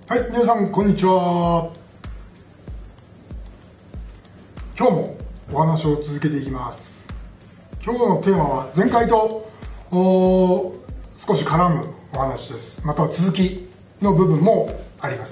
はい、皆さんこんにちは。今日もお話を続けていきます。今日のテーマは前回と少し絡むお話です。または続きの部分もあります。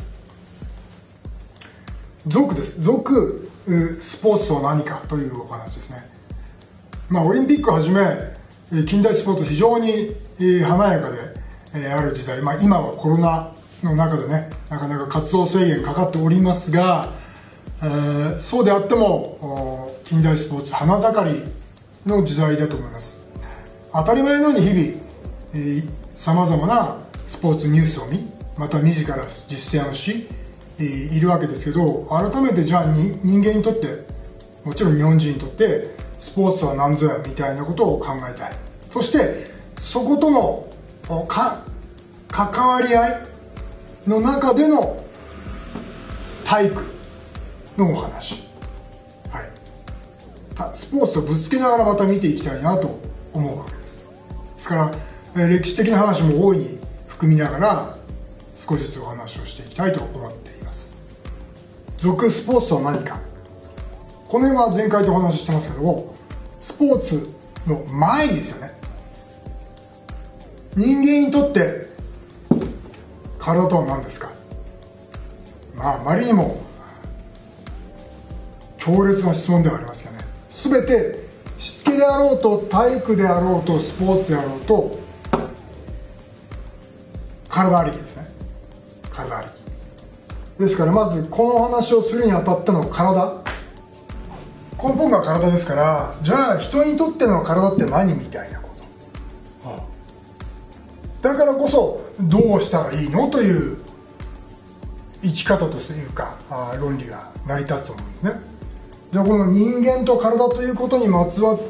属です。属スポーツとは何かというお話ですね。オリンピックをはじめ近代スポーツ非常に華やかである時代、今はコロナの中でね、なかなか活動制限かかっておりますが、そうであっても近代スポーツ花盛りの時代だと思います。当たり前のように日々さまざまなスポーツニュースを見、また自ら実践をしいるわけですけど、改めてじゃあ人間にとって、もちろん日本人にとってスポーツは何ぞやみたいなことを考えたい。そしてそことの関わり合いの中での体育のお話、スポーツとぶつけながらまた見ていきたいなと思うわけです。ですから歴史的な話も大いに含みながら少しずつお話をしていきたいと思っています。属スポーツとは何か、この辺は前回とお話ししてますけども、スポーツの前にですよね。人間にとって体とは何ですか。あまりにも強烈な質問ではありますよね。全てしつけであろうと体育であろうとスポーツであろうと体ありきですね。体ありきですから、まずこのお話をするにあたっての体、根本が体ですから、じゃあ人にとっての体って何みたいなこと、だからこそどうしたらいいのという生き方というか論理が成り立つと思うんですね。じゃあこの人間と体ということにまつわって、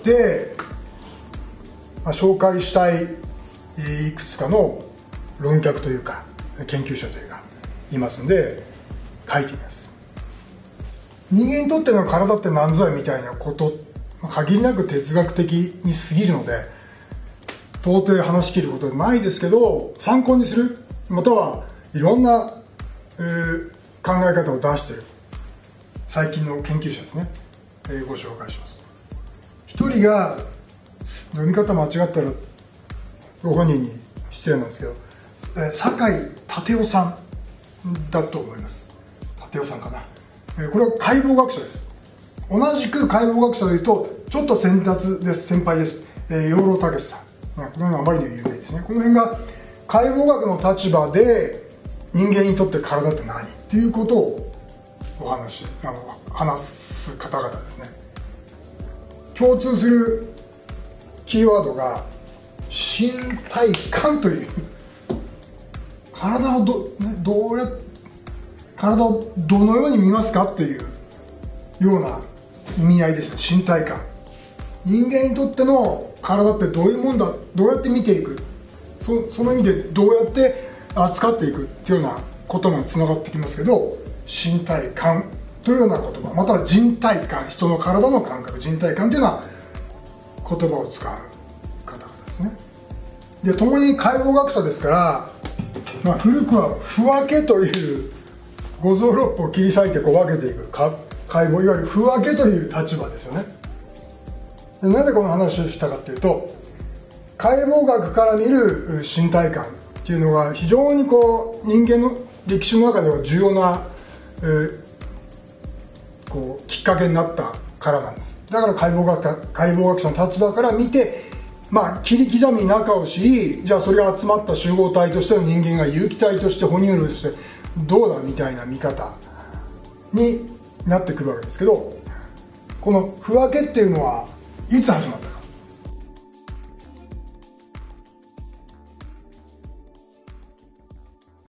紹介したいいくつかの論客というか研究者というかいますんで書いてみます。人間にとっての体って何ぞやみたいなこと限りなく哲学的に過ぎるので到底話し切ることはないですけど、参考にする、またはいろんな、考え方を出している最近の研究者ですね、ご紹介します。一人が読み方間違ったらご本人に失礼なんですけど、酒井立夫さんだと思います。立夫さんかな。これは解剖学者です。同じく解剖学者でいうとちょっと先輩です。養老孟司さん、この辺はあまりに有名ですね。この辺が解剖学の立場で人間にとって体って何っていうことを話す方々ですね。共通するキーワードが身体感という、体を体をどのように見ますかっていうような意味合いですよ。身体感、人間にとっての体ってどういうもんだ、どうやって見ていく、その意味でどうやって扱っていくっていうようなことがつながってきますけど、身体感というような言葉、または人体感、人の体の感覚、人体感というような言葉を使う方々ですね。で、共に解剖学者ですから、古くは腑分けという五臓六腑を切り裂いて分けていく解剖、いわゆる腑分けという立場ですよね。で、なぜこの話をしたかというと、解剖学から見る身体感っていうのが非常に人間の歴史の中では重要な、きっかけになったからなんです。だから解剖学者の立場から見て、切り刻み中を知り、じゃあそれが集まった集合体としての人間が有機体として哺乳類としてどうだみたいな見方になってくるわけですけど、この腑分けっていうのはいつ始まったか。